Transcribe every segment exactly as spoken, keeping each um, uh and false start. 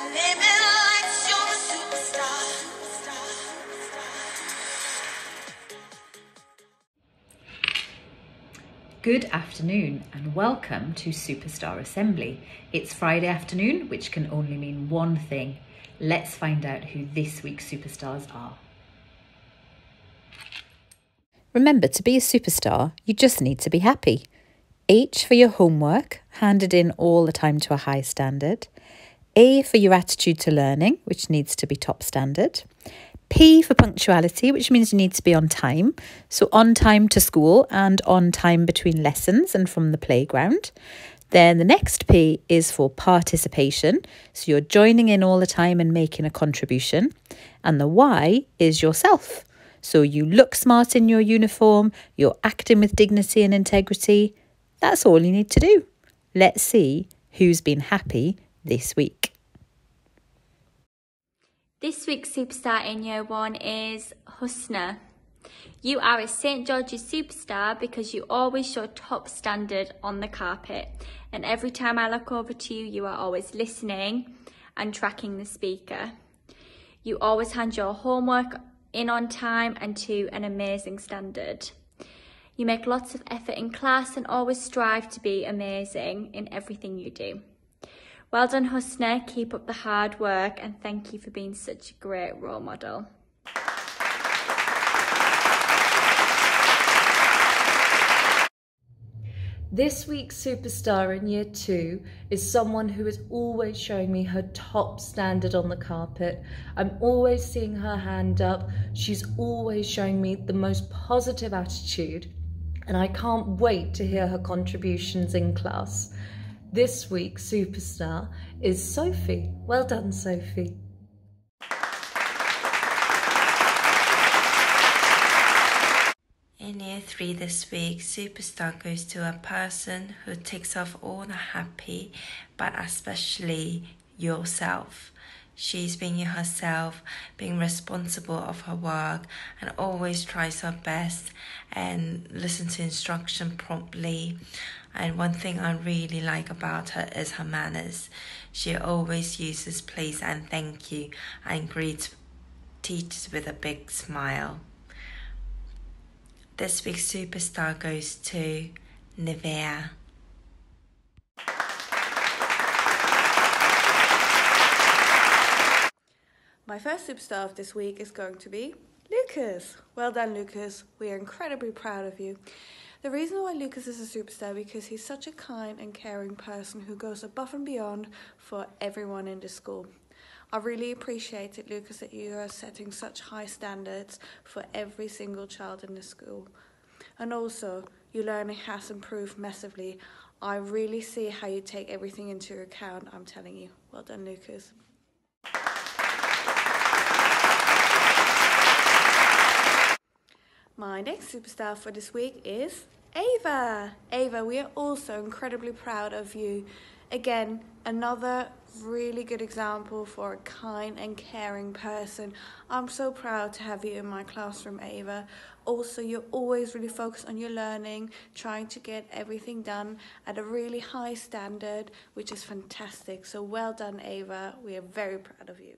Living like you're a superstar. Good afternoon and welcome to Superstar Assembly. It's Friday afternoon, which can only mean one thing. Let's find out who this week's superstars are. Remember, to be a superstar, you just need to be happy. H for your homework, handed in all the time to a high standard. A for your attitude to learning, which needs to be top standard. P for punctuality, which means you need to be on time. So on time to school and on time between lessons and from the playground. Then the next P is for participation. So you're joining in all the time and making a contribution. And the Y is yourself. So you look smart in your uniform, you're acting with dignity and integrity. That's all you need to do. Let's see who's been happy this week. This week's superstar in year one is Husna. You are a Saint George's superstar because you always show top standard on the carpet. And every time I look over to you, you are always listening and tracking the speaker. You always hand your homework in on time and to an amazing standard. You make lots of effort in class and always strive to be amazing in everything you do. Well done, Husna. Keep up the hard work and thank you for being such a great role model. This week's superstar in year two is someone who is always showing me her top standard on the carpet. I'm always seeing her hand up. She's always showing me the most positive attitude, and I can't wait to hear her contributions in class. This week's superstar is Sophie. Well done, Sophie. In year three this week, superstar goes to a person who takes off all the happy, but especially yourself. She's being herself, being responsible of her work, and always tries her best and listens to instruction promptly. And one thing I really like about her is her manners. She always uses please and thank you and greets teachers with a big smile. This week's superstar goes to Nivea. My first superstar of this week is going to be Lucas. Well done, Lucas. We are incredibly proud of you. The reason why Lucas is a superstar is because he's such a kind and caring person who goes above and beyond for everyone in the school. I really appreciate it, Lucas, that you are setting such high standards for every single child in the school. And also, your learning has improved massively. I really see how you take everything into account, I'm telling you. Well done, Lucas. My next superstar for this week is Ava. Ava, we are also incredibly proud of you. Again, another really good example for a kind and caring person. I'm so proud to have you in my classroom, Ava. Also, you're always really focused on your learning, trying to get everything done at a really high standard, which is fantastic. So well done, Ava. We are very proud of you.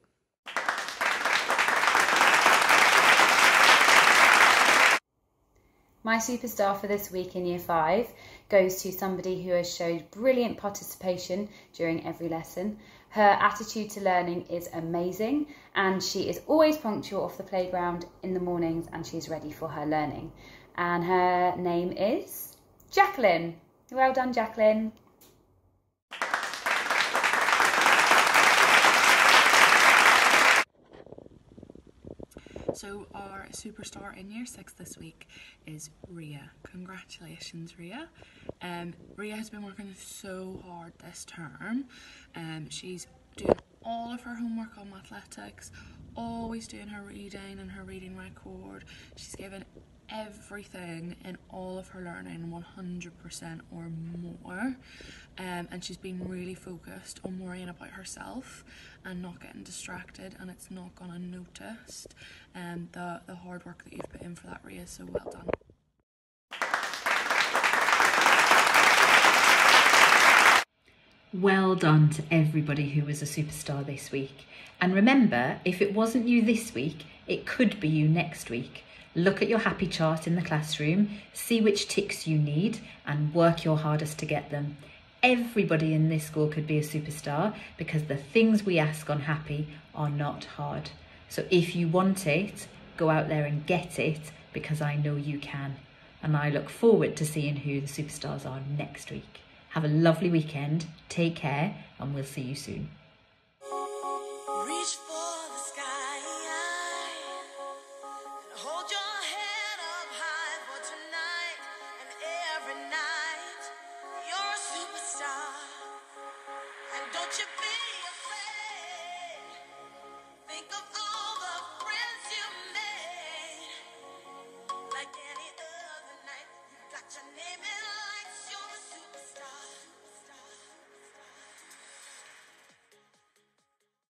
My superstar for this week in year five goes to somebody who has showed brilliant participation during every lesson. Her attitude to learning is amazing and she is always punctual off the playground in the mornings and she's ready for her learning. And her name is Jacqueline. Well done, Jacqueline. So our superstar in year six this week is Ria. Congratulations, Ria. Um, Ria has been working so hard this term. Um, she's doing all of her homework on athletics, always doing her reading and her reading record. She's given everything in all of her learning, one hundred percent or more, um, and she's been really focused on worrying about herself and not getting distracted, and it's not gone unnoticed. Um, the, the hard work that you've put in for that, Ria, so well done. Well done to everybody who was a superstar this week. And remember, if it wasn't you this week, it could be you next week. Look at your happy chart in the classroom, see which ticks you need and work your hardest to get them. Everybody in this school could be a superstar because the things we ask on happy are not hard. So if you want it, go out there and get it because I know you can. And I look forward to seeing who the superstars are next week. Have a lovely weekend, take care, and we'll see you soon. Reach for the sky and hold your head up high for tonight and every night. You're a superstar, and don't you feel